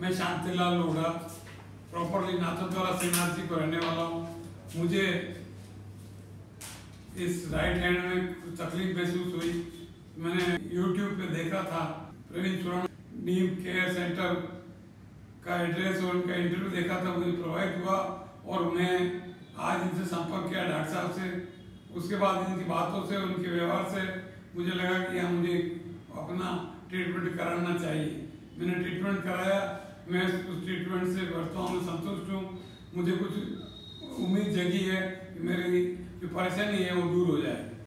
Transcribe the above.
मैं शांतिलाल लोढ़ा प्रॉपरली नाथद्वारा श्रीनाथ जी को रहने वाला हूँ। मुझे इस राइट हैंड में कुछ तकलीफ महसूस हुई। मैंने YouTube पे देखा था प्रवीण चूरण नीम केयर सेंटर का एड्रेस और उनका इंटरव्यू देखा था, मुझे प्रभावित हुआ और मैं आज इनसे संपर्क किया डॉक्टर साहब से। उसके बाद इनकी बातों से उनके व्यवहार से मुझे लगा कि हाँ मुझे अपना ट्रीटमेंट कराना चाहिए। मैंने ट्रीटमेंट कराया, मैं उस ट्रीटमेंट से वर्तमान में संतुष्ट हूँ। मुझे कुछ उम्मीद जगी है कि मेरी जो परेशानी है वो दूर हो जाए।